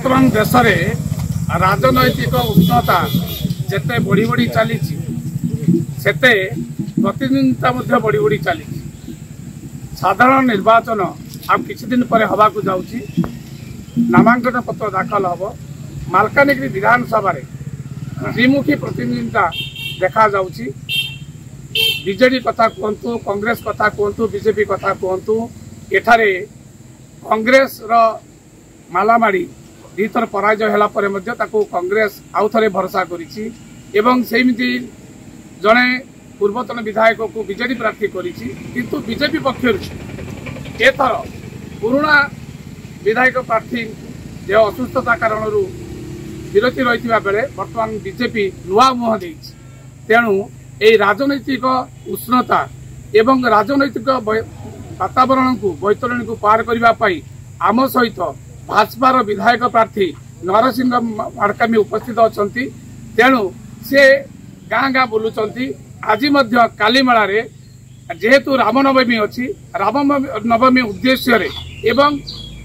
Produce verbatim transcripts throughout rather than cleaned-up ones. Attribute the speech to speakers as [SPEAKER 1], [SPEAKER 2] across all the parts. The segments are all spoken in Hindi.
[SPEAKER 1] बर्तमान देश में राजनैतिक उष्णता जिते बढ़ी बढ़ी चली सेते प्रतिद्वंदिता बढ़ी बढ़ी चली साधारण निर्वाचन आ किछि दिन पर हवा को जाउची नामांकन पत्र दाखल हम मालकानगिरी विधानसभा द्विमुखी प्रतिद्वंदिता देखा जाउची बीजेडी कथा कहतु कांग्रेस कथा कहतु बीजेपी कथा कहतु एठारे कांग्रेस रो मालामाड़ी दीथर पराजय होला परे मध्य ताको कांग्रेस आउ थरे भरोसा करिछि एवं सेमिति जणे पूर्वतन विधायक को बीजेडी प्रार्थी करिछि किंतु बीजेपी पक्षर एथर पुराना विधायक प्रार्थी जे असुस्थता कारण विरति रही बेले बर्तमान बीजेपी नुआ मुह देछि तेणु ए राजनैतिक उष्णता एवं राजनैतिक वातावरण को बैतरणी को पार करने आम सहित भाजपार विधायक प्रार्थी नरसिंह माड़कामी उपस्थित अच्छा तेणु से गाँ गाँ बुलुंट आज कालीमेला जेहेतु रामनवमी अच्छी रामनवमी उद्देश्य एवं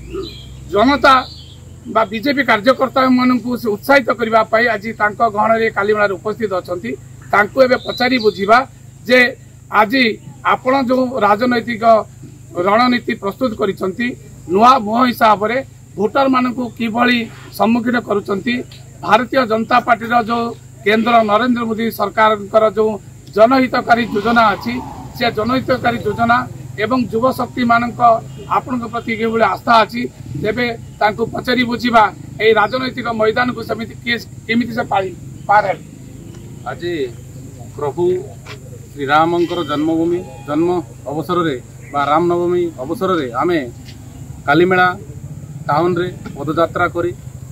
[SPEAKER 1] जनता बा बीजेपी कार्यकर्ता मानू उत्साहित करने आज गहन कालीमेला उपस्थित अच्छा पचारि बुझा जे आज आपण जो राजनैतिक रणनीति प्रस्तुत करिसंती नुआ मुह हिसाब से भोटर मानू किभली सम्मुखीन करुचंती भारतीय जनता पार्टी जो केंद्र नरेंद्र मोदी सरकार जो जनहितकारी योजना अच्छी से जनहितकारी योजना एवं युव शक्ति मानक आपण प्रति किभली आस्था अच्छी तेबे तांको पचारि बुझा ए राजनैतिक मैदान को समिति केमिति से पारी पार है
[SPEAKER 2] आज प्रभु श्री रामंकर जन्मभूमि जन्म अवसर रे बा रामनवमी अवसर रे आमे कालीमेला टाउन रे पदयात्रा करी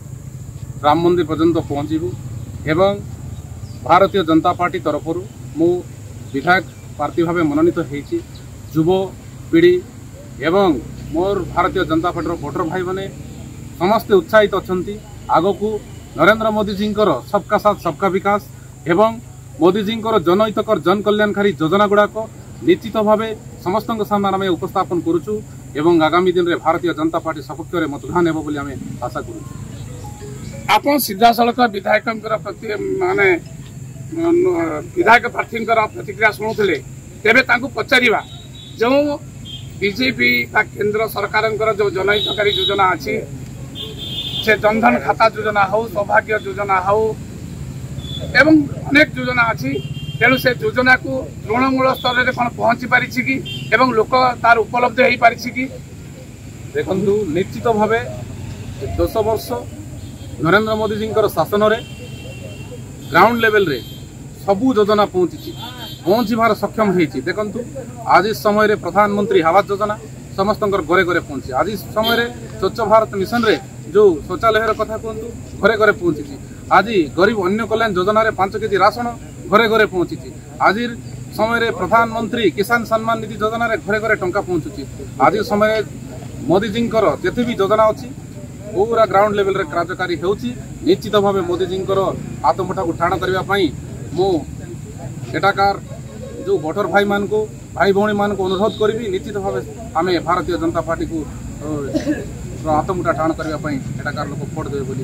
[SPEAKER 2] राम मंदिर पर्यंत पहुँचबू एवं भारतीय जनता पार्टी तरफ मु विधायक प्रार्थी भाव मनोनीत होती युव पीढ़ी एवं मोर भारतीय जनता पार्टी भोटर भाई मैंने समस्ते उत्साहित अच्छा आग को नरेंद्र मोदी जी सबका साथ सबका विकास एवं मोदी जी जनहितकर जन कल्याणकारी योजना गुड़ाक निश्चित भाव समस्त सामने उपस्थापन करुचु एवं आगामी दिन में भारतीय जनता पार्टी सपक्ष में मतदान हेबो बोली आमे आशा करूँ।
[SPEAKER 1] आप सीधा सड़क विधायक प्रति माने विधायक प्रार्थी प्रतिक्रिया शुणुले तेरे पचारा जो बीजेपी का केंद्र सरकार जो जनहितकारी योजना अच्छी से जनधन खाता योजना हो सौभाग्य योजना हो एवं अनेक योजना अच्छी तेणु से योजना को तृणमूल स्तर में कौन पहुंची पारी कि एवं लोक तार उपलब्ध हो पारी कि
[SPEAKER 2] देखु निश्चित भाव दस वर्ष नरेंद्र मोदी जी शासन में ग्राउंड लेवल रे सबू योजना पहुंची पहुँचार सक्षम होती देखु आज इस समय प्रधानमंत्री आवास योजना समस्त घरे घरे पहुंची आज इस समय स्वच्छ भारत मिशन रे जो शौचालय कथा कहतु घरे घरे पहुंची आज गरीब अन्न कल्याण योजना रे पांच केजी राशन घरे घरे पहुंची आज समय प्रधानमंत्री किसान सम्मान निधि योजना रे घरे घरे टंका पहुंचुची आज समय मोदी जी जिते भी योजना अच्छी पूरा ग्राउंड लेवल रे कार्यकारी होउची निश्चित भाव मोदी जी हाथ मुठा को टाण करने मु एटाकार जो भोटर भाई मान को भाई भौणी मान को अनुरोध करी निश्चित भाव आम भारतीय जनता पार्टी को हाथ मुठा टाण करने एटाकार लोक भोट देवे बोली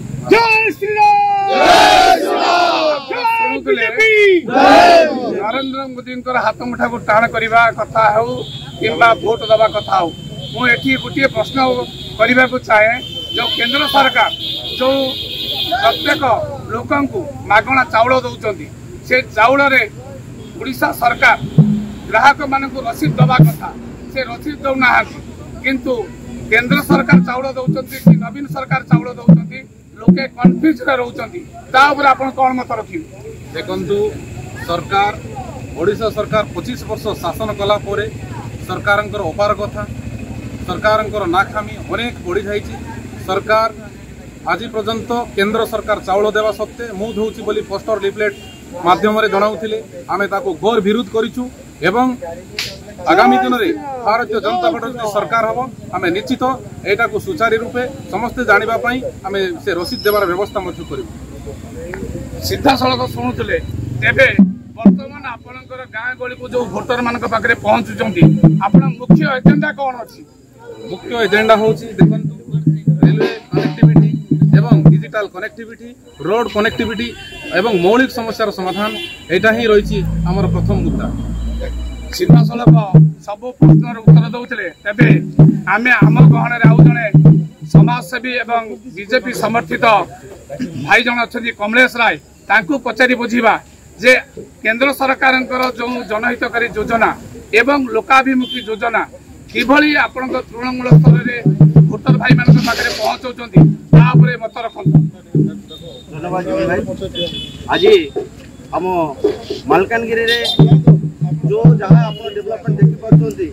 [SPEAKER 1] नरेंद्र मोदी हाथ मुठा को टाण करने कथा हो कि भोट दबा कथा हो मुझे गोटे प्रश्न करने को चाहे जो केंद्र सरकार जो प्रत्येक लोक मागणा चाउल दौरान से चाउल उड़ीसा सरकार ग्राहक मान रसीद दबा कथा से रसीद दौना किंतु केंद्र सरकार चाउल दौरान कि नवीन सरकार चाउल दौरान लोके कन्फ्यूज रोचंती कौन मत रखिए
[SPEAKER 2] देखु सरकार ओडिशा सरकार पच्चीस वर्ष शासन कला परे सरकार अपार कथा सरकार नाकामी अनेक बढ़ी जाइए सरकार आज पर्यंत केंद्र सरकार चाउल देवा सत्ते मु दौची बोली पोस्टर लिफलेट माध्यम जनाऊले आम घोर विरोध करूँ एवं आगामी दिन में भारतीय जनता पार्टी सरकार हम आम निश्चित यहाँ को सुचारू रूपे समस्ते जानापी आम से रसीद देवार व्यवस्था करूँ।
[SPEAKER 1] सीधा सड़क शुणुले तेरे बर्तमान आपणकर गाँ गली को जो भोटर मान पाखे पहुँचुंट आप मुख्य एजेंडा कौन अच्छी
[SPEAKER 2] मुख्य एजेंडा हूँ देखो रेलवे कनेक्टिविटी एवं डिजिटल कनेक्टिविटी रोड कनेक्टिविटी एवं मौलिक समस्यार समाधान यहाँ ही रही आमर प्रथम मुद्दा।
[SPEAKER 1] सीधा सड़क सब प्रश्न उत्तर दौले तेरे आम आम गहन आउ जड़े समाजसेवी एवं बीजेपी समर्थित भाई जन अच्छा कमलेश राय तांकू पचारि बुझा जे केंद्र सरकार जो जनहितकारी योजना एवं लोकाभिमुखी योजना किभली आपण तृणमूल स्तर में भोटर भाई मान पाखे पहुंचाऊँच मत रख।
[SPEAKER 3] धन्यवाद भाई। आज आम मालकानगिरी जो जहाँ आप डेभलपमेंट देखिपी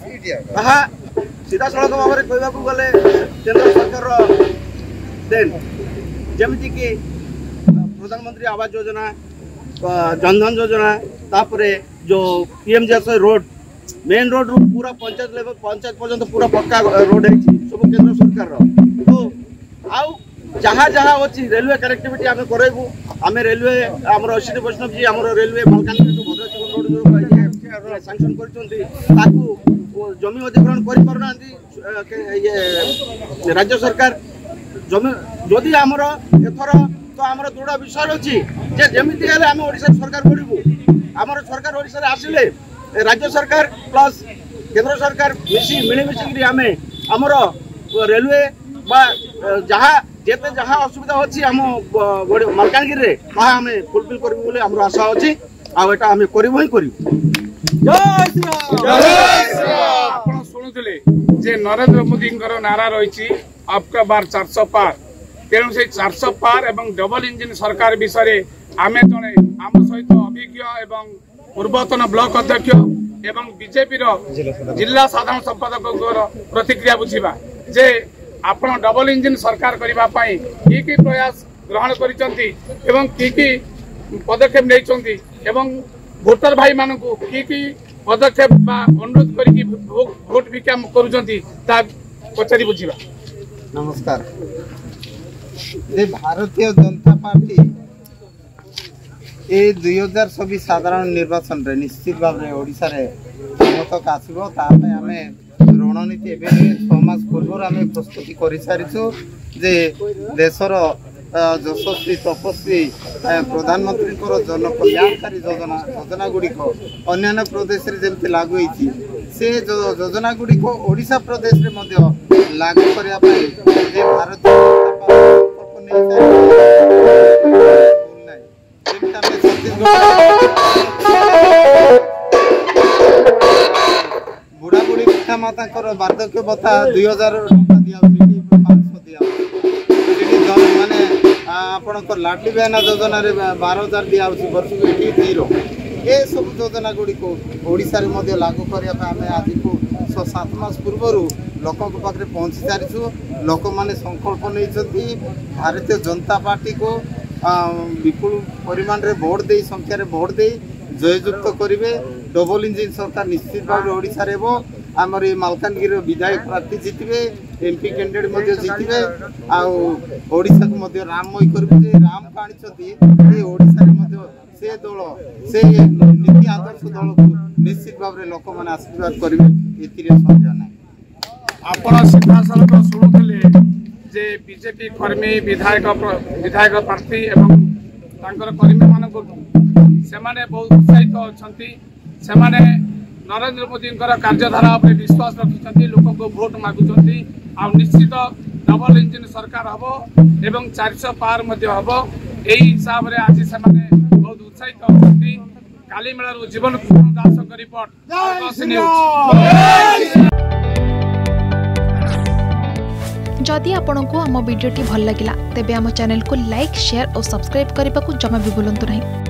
[SPEAKER 3] सीधा सड़क भाव में कहवाक गले केंद्र सरकार देन जमीक प्रधानमंत्री आवास योजना जनधन योजना तापरे जो पीएमजीएसवाई रोड मेन रोड रू पूरा पंचायत लेवल पंचायत पर्यंत पूरा पक्का रोड है सब केंद्र सरकार तो आउ जहाँ जहाँ अच्छी रेलवे कनेक्टिविटी आम करेबू आम रेलवे आम अश्विनी वैष्णव जी आम रेलवे मालकानगिरी जो भद्राचल रोड जो सांसन कर जमी अधिग्रहण कर राज्य सरकार जमी जदि आमर एथर तो आमर दृढ़ विश्वास अच्छी जे जमी आम ओडिशा सरकार बढ़ू आमर सरकार ओडिशा आसिले राज्य सरकार प्लस केंद्र सरकार मिसी मिलमिशिक आम आमर रेलवे बा जहाँ जेते जहाँ असुविधा अच्छी आम मालकानगिरी आम फुलफिल करूँ आम आशा अच्छी आटा आम करूँ ही करूँ।
[SPEAKER 1] शुणुले जे नरेंद्र मोदी नारा रही आपका बार चार सौ पार तेणु से चार सौ पार एवं डबल इंजिन सरकार विषय आम जड़े आम सहित अभिज्ञ एवं पूर्वतन ब्लॉक अध्यक्ष एवं बीजेपी जिला साधारण संपादक प्रतिक्रिया बुझा जे आपण डबल इंजिन सरकार करने की की प्रयास ग्रहण करिसेंती एवं की की पदक्षेप नहीं एवं भोटर भाई मानक की की पदक्षेप अनुरोध करके भोट भिक्षा करुँच पचारि बुझा।
[SPEAKER 3] नमस्कार। भारतीय जनता पार्टी ए दुई हजार छब्बीस साधारण निर्वाचन रे निश्चित भाव में ओडिशा रे क्षमताक आसब आम रणनीति छमास पूर्व आम प्रस्तुति कर सारीचु जे देशर यशस्वी तपस्वी प्रधानमंत्री जन कल्याणकारी योजना योजना गुड़िक अन्य प्रदेश में जमी लागू होती से योजना गुड़िक ओडिशा प्रदेश में लागू करने भारतीय बुढ़ा बुढ़ी पिता माता बार्धक्य भत्ता दुई हजार पाँच दिया माने आपण लाडली बहना योजना बार हजार दिखाई वर्ष को जीरो ये सब योजना गुड़िक ओडिशा रे लागू करने आम आज को छः सात मास पूर्व लोकों पाखे पहुँची सारीचु लोक मैंने संकल्प नहीं भारतीय जनता पार्टी को विपुल परिमाण रे भोट दे संख्यार भोट दे जययुक्त करेंगे डबल इंजिन सरकार निश्चित भाव ओडिशा रे आमर ये मालकानगिरी विधायक प्रार्थी जीतवे एमपी कैंडिडेट जीतवे आड़शा को राममय करेंगे राम को आनी ओडिशा से दल से नीति आदर्श दल को निश्चित भाव में लोक मैंने आशीर्वाद करेंगे ये संदेह ना।
[SPEAKER 1] आपण सीधा सड़क शुणुले जे बीजेपी कर्मी विधायक विधायक प्रार्थी एवं तांकर कर्मी मान से बहुत उत्साहित अच्छा से नरेंद्र मोदी कार्यधारा विश्वास रखिंट लोक को भोट मागुंट आ निश्चित डबल इंजिन सरकार हम एवं चार सौ पार हम यही हिसाब से आज से बहुत उत्साहित अच्छा कालीमेला जीवन कृष्ण दास रिपोर्ट।
[SPEAKER 4] जदि आपंक आम भिडी भल लगा तेब आम चैनल को लाइक शेयर और सब्सक्राइब करने को जमा भी भूलु नहीं।